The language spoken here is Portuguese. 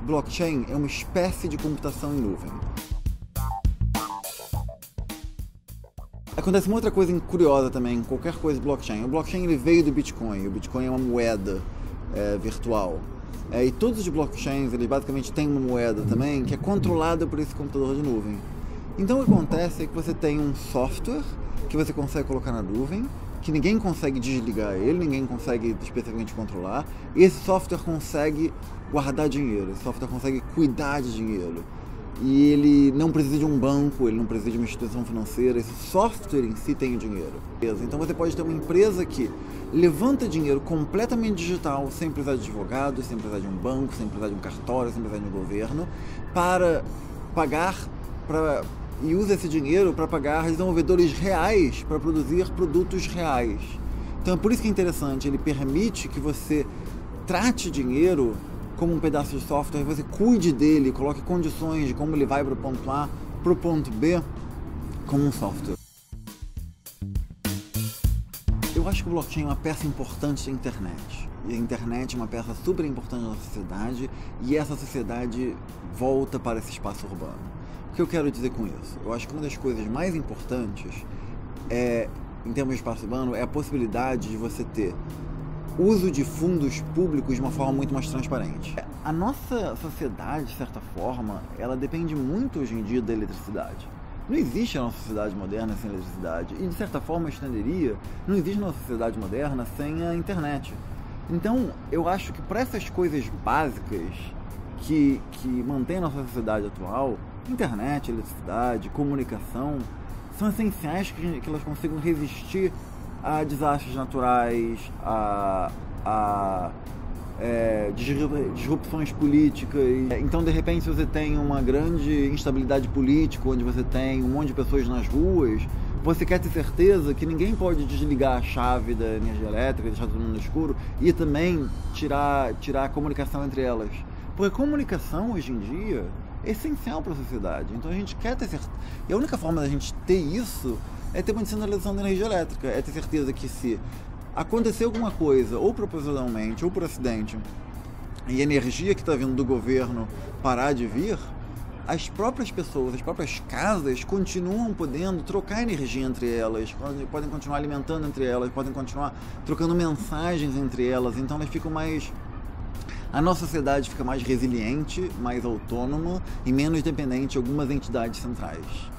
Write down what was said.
blockchain é uma espécie de computação em nuvem. Acontece uma outra coisa curiosa também, qualquer coisa blockchain. O blockchain ele veio do Bitcoin. O Bitcoin é uma moeda virtual. E todos os blockchains, eles basicamente têm uma moeda também que é controlada por esse computador de nuvem. Então o que acontece é que você tem um software que você consegue colocar na nuvem, que ninguém consegue desligar ele, ninguém consegue especificamente controlar, e esse software consegue guardar dinheiro, esse software consegue cuidar de dinheiro. E ele não precisa de um banco, ele não precisa de uma instituição financeira, esse software em si tem o dinheiro. Então você pode ter uma empresa que levanta dinheiro completamente digital, sem precisar de advogado, sem precisar de um banco, sem precisar de um cartório, sem precisar de um governo, para pagar, e usa esse dinheiro para pagar desenvolvedores reais para produzir produtos reais. Então é por isso que é interessante, ele permite que você trate dinheiro como um pedaço de software, você cuide dele, coloque condições de como ele vai para o ponto A, para o ponto B, como um software. Eu acho que o blockchain é uma peça importante da internet. E a internet é uma peça super importante na sociedade, e essa sociedade volta para esse espaço urbano. O que eu quero dizer com isso? Eu acho que uma das coisas mais importantes, em termos de espaço urbano, é a possibilidade de você ter uso de fundos públicos de uma forma muito mais transparente. A nossa sociedade, de certa forma, ela depende muito hoje em dia da eletricidade. Não existe a nossa sociedade moderna sem eletricidade. E, de certa forma, eu estenderia, não existe a nossa sociedade moderna sem a internet. Então, eu acho que para essas coisas básicas que mantêm a nossa sociedade atual, internet, eletricidade, comunicação, são essenciais que elas consigam resistir a desastres naturais, a disrupções políticas. Então, de repente, se você tem uma grande instabilidade política, onde você tem um monte de pessoas nas ruas, você quer ter certeza que ninguém pode desligar a chave da energia elétrica, deixar todo mundo no escuro, e também tirar a comunicação entre elas. Porque a comunicação, hoje em dia, é essencial para a sociedade. Então, a gente quer ter certeza. E a única forma da gente ter isso é ter uma descentralização da energia elétrica, é ter certeza que se acontecer alguma coisa, ou propositalmente, ou por acidente, e a energia que está vindo do governo parar de vir, as próprias pessoas, as próprias casas continuam podendo trocar energia entre elas, podem continuar alimentando entre elas, podem continuar trocando mensagens entre elas, então elas ficam mais... A nossa sociedade fica mais resiliente, mais autônoma e menos dependente de algumas entidades centrais.